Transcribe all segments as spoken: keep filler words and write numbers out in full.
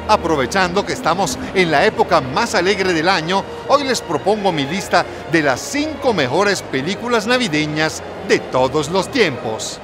Aprovechando que estamos en la época más alegre del año, hoy les propongo mi lista de las cinco mejores películas navideñas de todos los tiempos.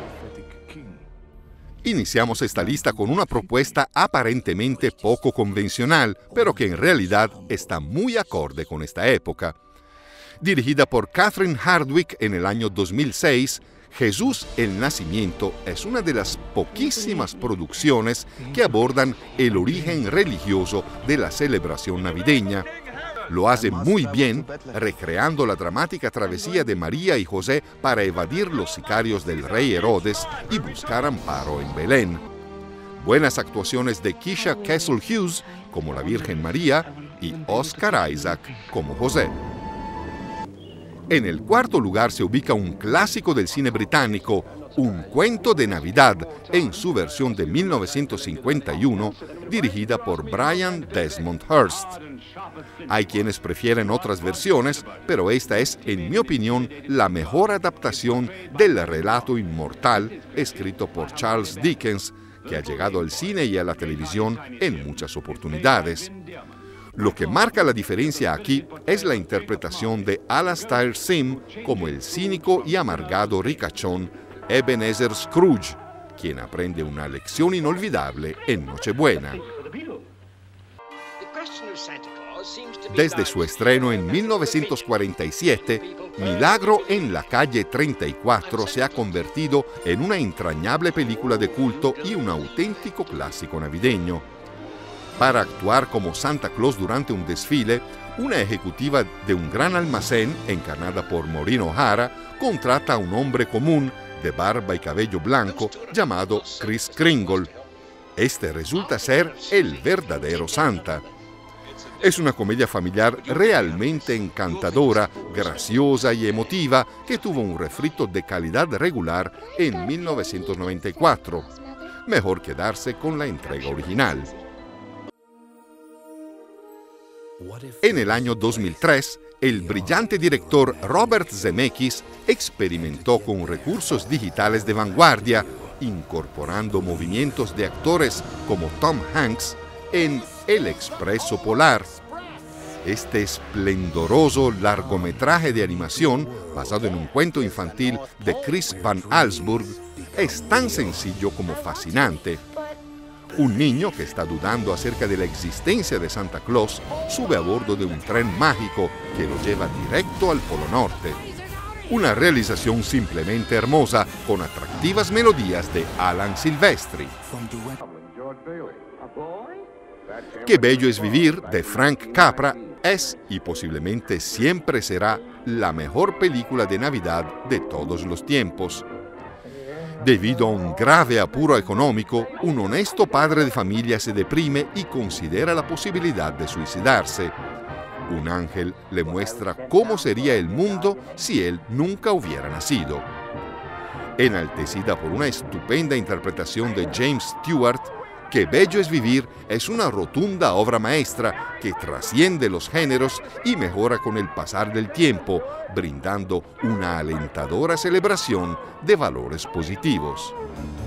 Iniciamos esta lista con una propuesta aparentemente poco convencional, pero que en realidad está muy acorde con esta época. Dirigida por Catherine Hardwicke en el año dos mil seis, Jesús el Nacimiento es una de las poquísimas producciones que abordan el origen religioso de la celebración navideña. Lo hace muy bien, recreando la dramática travesía de María y José para evadir los sicarios del rey Herodes y buscar amparo en Belén. Buenas actuaciones de Keisha Castle Hughes como la Virgen María y Oscar Isaac como José. En el cuarto lugar se ubica un clásico del cine británico, Un cuento de Navidad, en su versión de mil novecientos cincuenta y uno, dirigida por Brian Desmond Hurst. Hay quienes prefieren otras versiones, pero esta es, en mi opinión, la mejor adaptación del relato inmortal escrito por Charles Dickens, que ha llegado al cine y a la televisión en muchas oportunidades. Lo que marca la diferencia aquí es la interpretación de Alastair Sim como el cínico y amargado ricachón Ebenezer Scrooge, quien aprende una lección inolvidable en Nochebuena. Desde su estreno en mil novecientos cuarenta y siete, Milagro en la calle treinta y cuatro se ha convertido en una entrañable película de culto y un auténtico clásico navideño. Para actuar como Santa Claus durante un desfile, una ejecutiva de un gran almacén, encarnada por Maureen O'Hara, contrata a un hombre común de barba y cabello blanco llamado Kris Kringle. Este resulta ser el verdadero Santa. Es una comedia familiar realmente encantadora, graciosa y emotiva que tuvo un refrito de calidad regular en mil novecientos noventa y cuatro. Mejor quedarse con la entrega original. En el año dos mil tres, el brillante director Robert Zemeckis experimentó con recursos digitales de vanguardia, incorporando movimientos de actores como Tom Hanks en El Expreso Polar. Este esplendoroso largometraje de animación, basado en un cuento infantil de Chris Van Allsburg, es tan sencillo como fascinante. Un niño que está dudando acerca de la existencia de Santa Claus sube a bordo de un tren mágico que lo lleva directo al Polo Norte. Una realización simplemente hermosa, con atractivas melodías de Alan Silvestri. Qué bello es vivir, de Frank Capra, es y posiblemente siempre será la mejor película de Navidad de todos los tiempos. Debido a un grave apuro económico, un honesto padre de familia se deprime y considera la posibilidad de suicidarse. Un ángel le muestra cómo sería el mundo si él nunca hubiera nacido. Enaltecida por una estupenda interpretación de James Stewart, Qué bello es vivir es una rotunda obra maestra que trasciende los géneros y mejora con el pasar del tiempo, brindando una alentadora celebración de valores positivos.